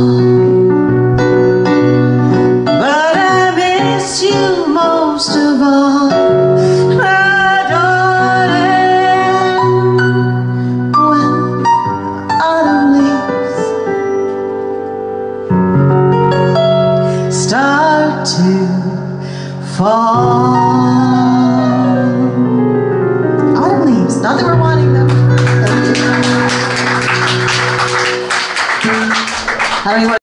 but I miss you most of all, my darling. When autumn leaves start to fall. Autumn leaves, not that we're wanting them. Thank you. How do you want